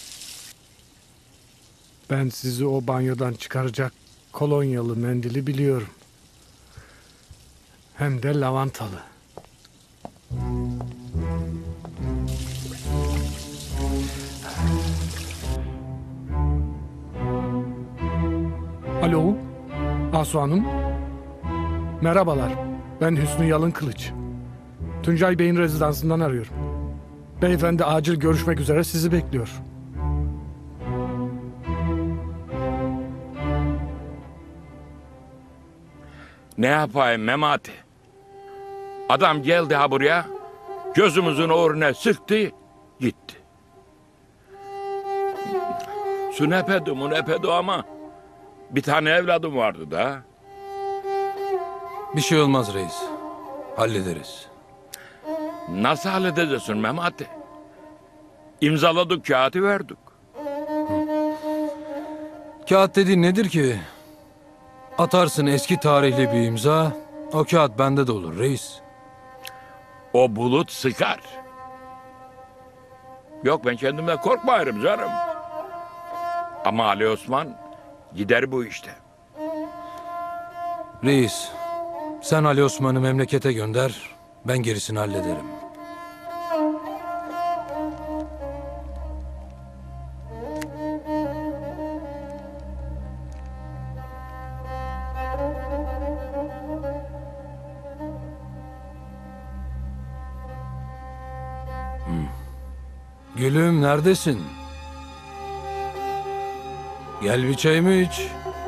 Ben sizi o banyodan çıkaracak kolonyalı mendili biliyorum. Hem de lavantalı. Alo, Asu Hanım. Merhabalar, ben Hüsnü Yalın Kılıç. Tuncay Bey'in rezidansından arıyorum. Beyefendi acil görüşmek üzere sizi bekliyor. Ne yapayım Memati? Adam geldi ha buraya, gözümüzün uğruna sıktı, gitti. Sünepedu munepedu ama bir tane evladım vardı da. Bir şey olmaz reis. Hallederiz. Nasıl halledeceksin Memati? İmzaladık, kağıtı verdik. Kağıt dediğin nedir ki? Atarsın eski tarihli bir imza, o kağıt bende de olur reis. O bulut sıkar. Yok ben kendimden korkmayırım canım. Ama Ali Osman gider bu işte. Reis, sen Ali Osman'ı memlekete gönder, ben gerisini hallederim. Gülüm neredesin? Gel bir çayımı iç.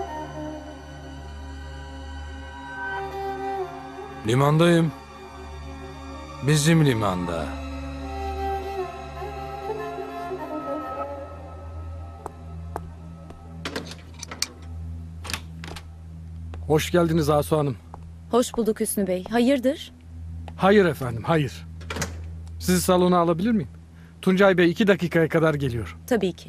Limandayım. Bizim limanda. Hoş geldiniz Asu Hanım. Hoş bulduk Hüsnü Bey. Hayırdır? Hayır efendim, hayır. Sizi salona alabilir miyim? Tuncay Bey 2 dakikaya kadar geliyor. Tabii ki.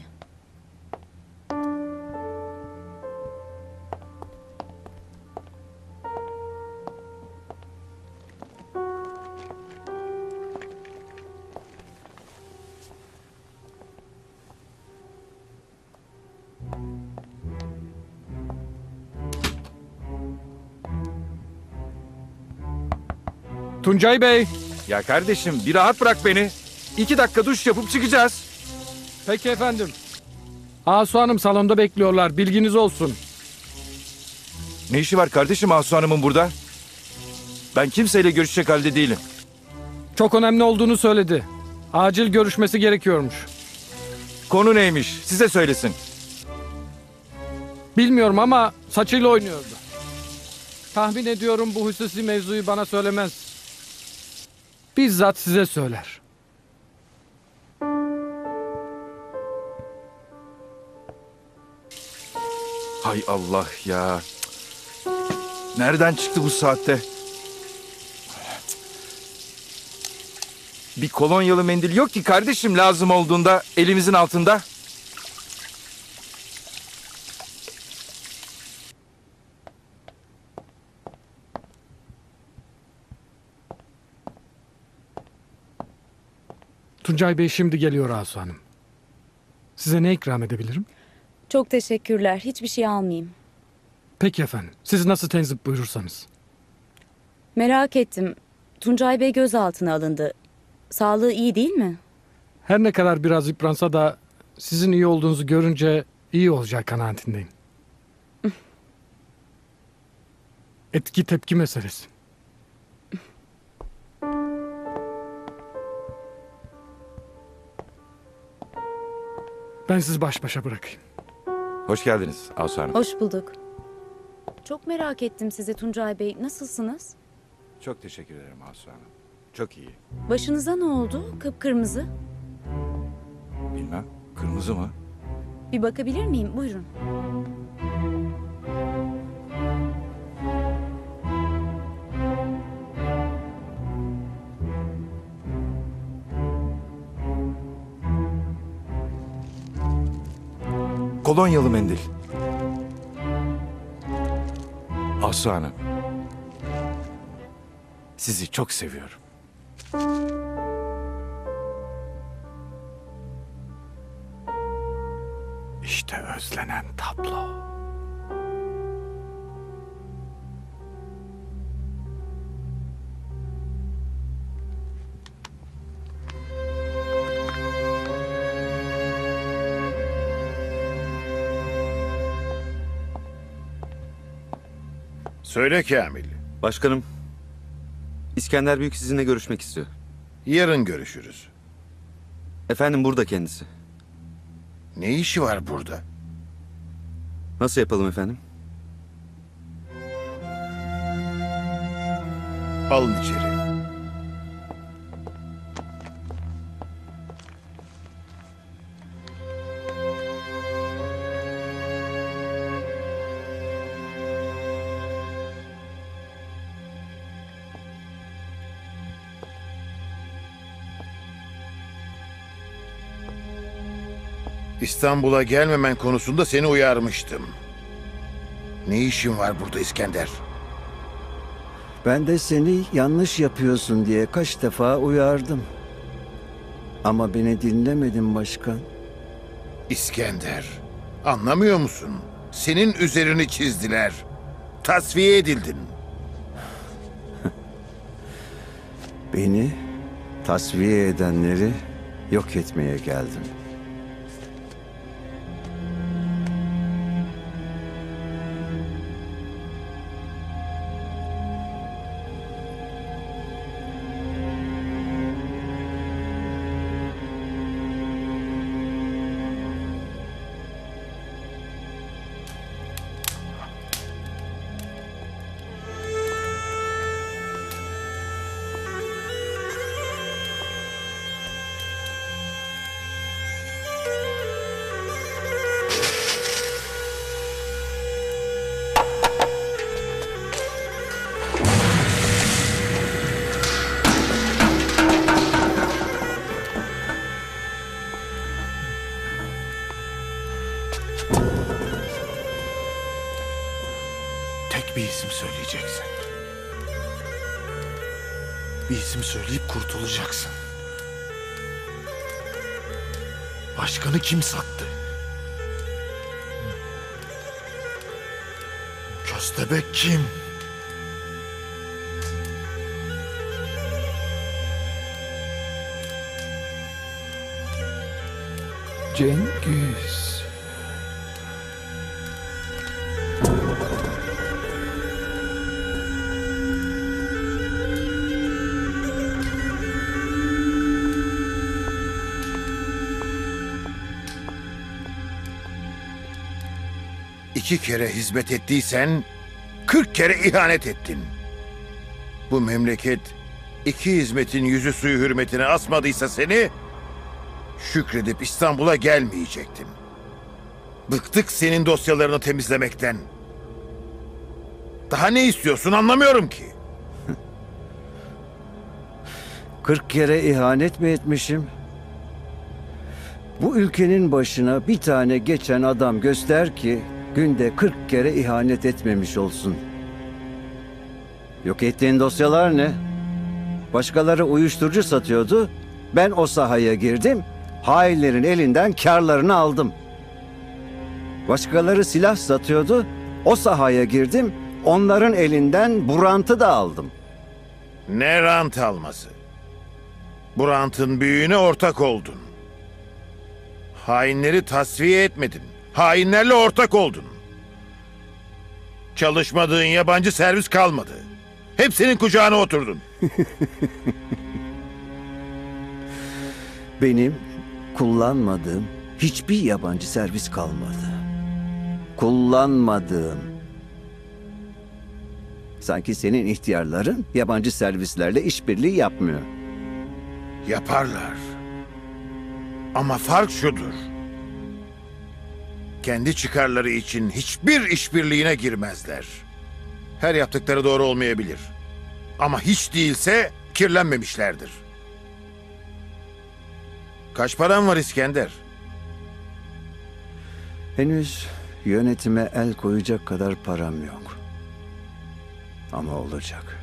Tuncay Bey. Ya kardeşim bir rahat bırak beni. 2 dakika duş yapıp çıkacağız. Peki efendim. Asu Hanım salonda bekliyorlar, bilginiz olsun. Ne işi var kardeşim Asu Hanım'ın burada? Ben kimseyle görüşecek halde değilim. Çok önemli olduğunu söyledi. Acil görüşmesi gerekiyormuş. Konu neymiş? Size söylesin. Bilmiyorum ama saçıyla oynuyordu. Tahmin ediyorum bu hususi mevzuyu bana söylemez. Bizzat size söyler. Hay Allah ya. Nereden çıktı bu saatte? Bir kolonyalı mendil yok ki kardeşim lazım olduğunda elimizin altında. Tuncay Bey şimdi geliyor Asu Hanım. Size ne ikram edebilirim? Çok teşekkürler. Hiçbir şey almayayım. Peki efendim. Siz nasıl tenzip buyurursanız. Merak ettim. Tuncay Bey gözaltına alındı. Sağlığı iyi değil mi? Her ne kadar biraz yıpransa da sizin iyi olduğunuzu görünce iyi olacak kanaatindeyim. Etki tepki meselesi. Ben sizi baş başa bırakayım. Hoş geldiniz Asu Hanım. Hoş bulduk. Çok merak ettim sizi Tuncay Bey. Nasılsınız? Çok teşekkür ederim Asu Hanım. Çok iyi. Başınıza ne oldu? Kıpkırmızı. Bilmem. Kırmızı mı? Bir bakabilir miyim? Buyurun. Kolonyalı mendil. Asu Hanım. Sizi çok seviyorum. İşte özlenen tablo. Söyle Kamil. Başkanım, İskender Büyük sizinle görüşmek istiyor. Yarın görüşürüz. Efendim burada kendisi. Ne işi var burada? Nasıl yapalım efendim? Alın içeri. İstanbul'a gelmemen konusunda seni uyarmıştım. Ne işin var burada İskender? Ben de seni yanlış yapıyorsun diye kaç defa uyardım. Ama beni dinlemedin başkan. İskender, anlamıyor musun? Senin üzerini çizdiler. Tasfiye edildin. Beni tasfiye edenleri yok etmeye geldim. Tek bir isim söyleyeceksin. Bir isim söyleyip kurtulacaksın. Başkanı kim sattı? Köstebek kim? Cengiz. İki kere hizmet ettiysen 40 kere ihanet ettin. Bu memleket iki hizmetin yüzü suyu hürmetine asmadıysa seni şükredip İstanbul'a gelmeyecektin. Bıktık senin dosyalarını temizlemekten. Daha ne istiyorsun anlamıyorum ki. 40 kere ihanet mi etmişim? Bu ülkenin başına bir tane geçen adam göster ki günde 40 kere ihanet etmemiş olsun. Yok ettiğin dosyalar ne? Başkaları uyuşturucu satıyordu. Ben o sahaya girdim. Hainlerin elinden karlarını aldım. Başkaları silah satıyordu. O sahaya girdim. Onların elinden bu rantı da aldım. Ne rant alması? Bu rantın büyüğüne ortak oldun. Hainleri tasfiye etmedin. Hainlerle ortak oldun. Çalışmadığın yabancı servis kalmadı. Hepsinin kucağına oturdun. Benim kullanmadığım hiçbir yabancı servis kalmadı. Kullanmadığım. Sanki senin ihtiyarların yabancı servislerle işbirliği yapmıyor. Yaparlar. Ama fark şudur. Kendi çıkarları için hiçbir işbirliğine girmezler. Her yaptıkları doğru olmayabilir. Ama hiç değilse kirlenmemişlerdir. Kaç paran var İskender? Henüz yönetime el koyacak kadar param yok. Ama olacak.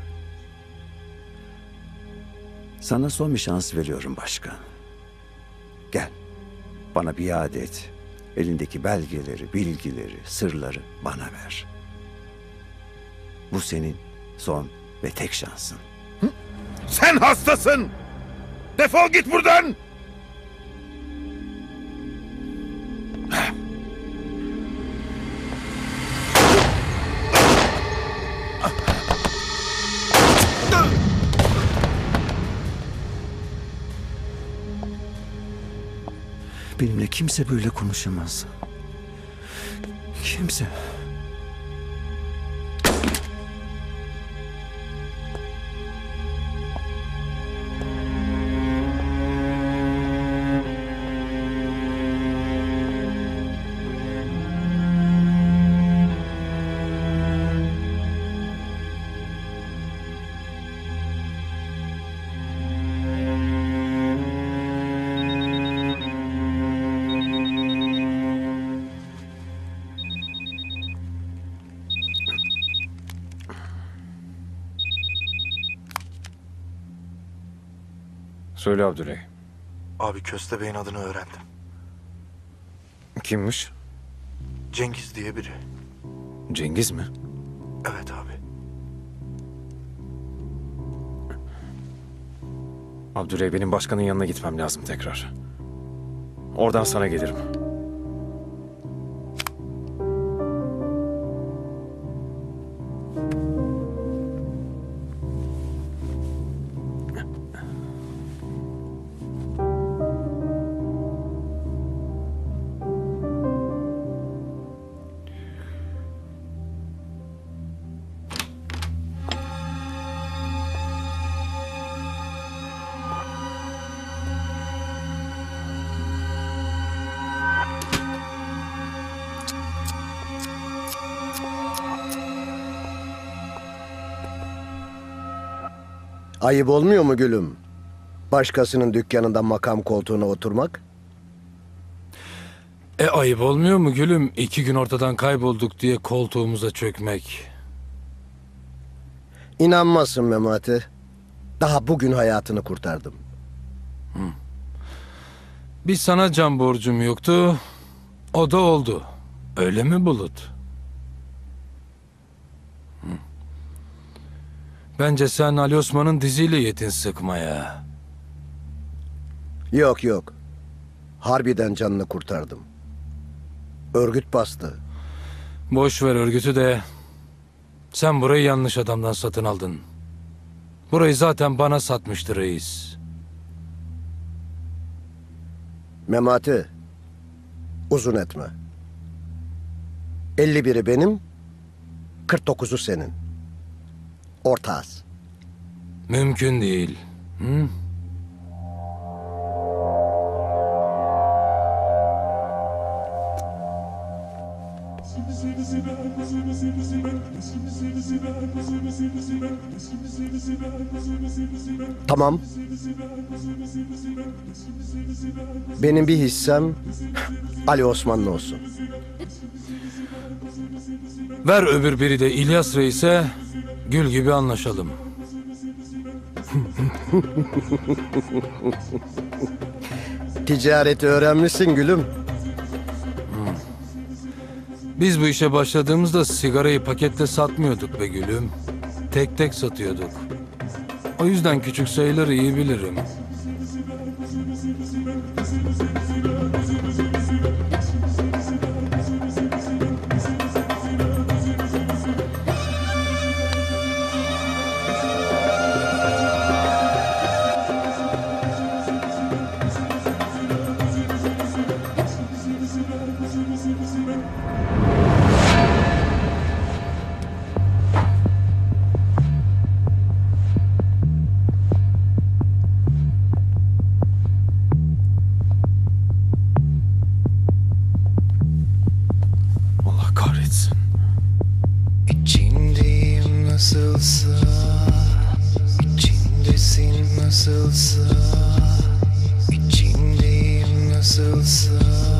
Sana son bir şans veriyorum başkan. Gel, bana biat et. Elindeki belgeleri, bilgileri, sırları bana ver. Bu senin son ve tek şansın. Sen hastasın! Defol git buradan! Benimle kimse böyle konuşamaz. Kimse. Söyle Abdüley. Abi Köstebey'in adını öğrendim. Kimmiş? Cengiz diye biri. Cengiz mi? Evet abi. Abdüley, benim başkanın yanına gitmem lazım tekrar. Oradan sana gelirim. Ayıp olmuyor mu gülüm? Başkasının dükkanında makam koltuğuna oturmak? Ayıp olmuyor mu gülüm? 2 gün ortadan kaybolduk diye koltuğumuza çökmek. İnanmazsın Memati. Daha bugün hayatını kurtardım. Bir sana can borcum yoktu. O da oldu. Öyle mi Bulut? Bence sen Ali Osman'ın diziyle yetin sıkmaya. Yok yok. Harbiden canını kurtardım. Örgüt bastı. Boş ver örgütü de. Sen burayı yanlış adamdan satın aldın. Burayı zaten bana satmıştı reis. Memati. Uzun etme. 51'i benim, 49'u senin. Ortağız. Mümkün değil. Hı? Tamam. Benim bir hissem Ali Osmanlı olsun. Ver öbür biri de İlyas Reis'e, gül gibi anlaşalım. Ticareti öğrenmişsin gülüm. Biz bu işe başladığımızda sigarayı pakette satmıyorduk be gülüm. Tek tek satıyorduk. O yüzden küçük sayıları iyi bilirim. Allah kahretsin. İçindeyim nasılsa, içindesin nasılsa, içindeyim nasılsa,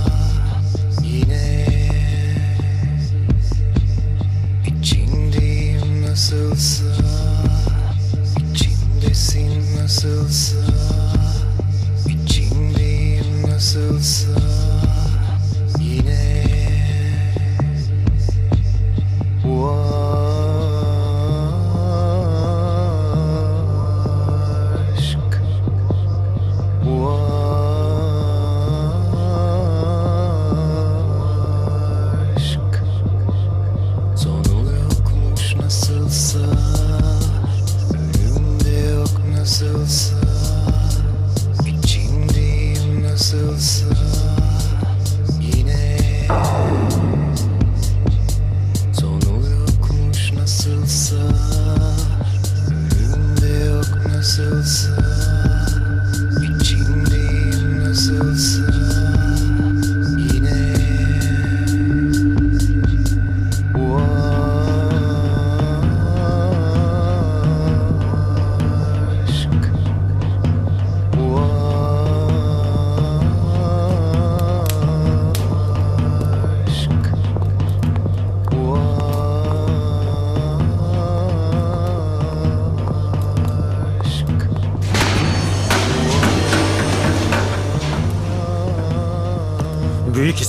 yine içindeyim nasılsa, içindesin nasılsa, içindeyim nasılsa, yine aşk, aşk, sonu yokmuş nasılsa, ölümde yok nasılsa, içindeyim nasılsa, yine sonu yokmuş nasılsa, ölümde yok nasılsa, içindeyim nasılsa, yine aşk, aşk,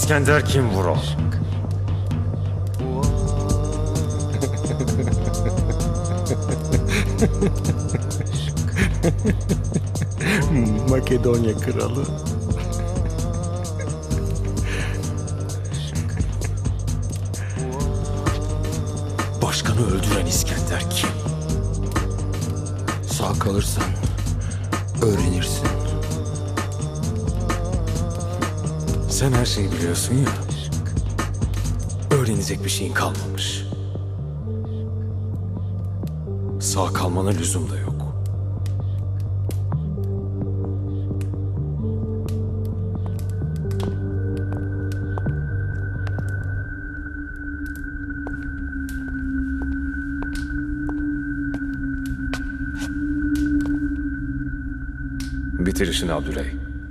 İskender kim Vural? Makedonya kralı. Başkanı öldüren İskender kim? Sağ kalırsan öğrenirsin. Sen her şeyi biliyorsun ya. Öğrenecek bir şeyin kalmamış. Sağ kalmana lüzum da yok. Bitir işini Abdüley.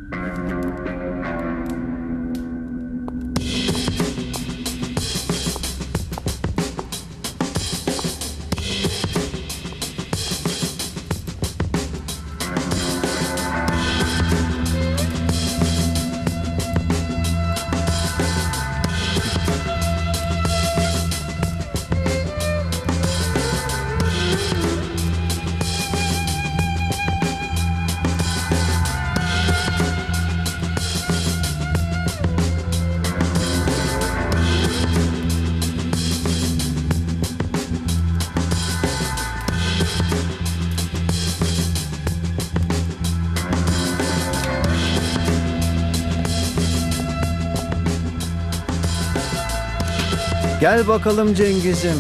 Gel bakalım Cengiz'im.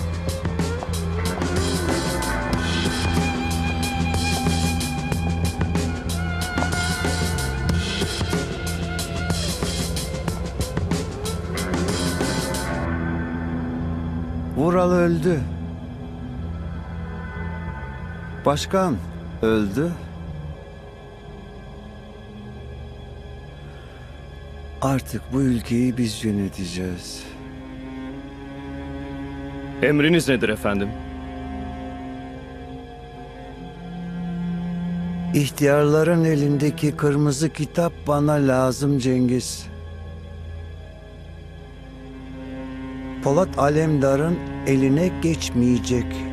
Vural öldü. Başkan öldü. Artık bu ülkeyi biz yöneteceğiz. Emriniz nedir efendim? İhtiyarların elindeki kırmızı kitap bana lazım Cengiz. Polat Alemdar'ın eline geçmeyecek.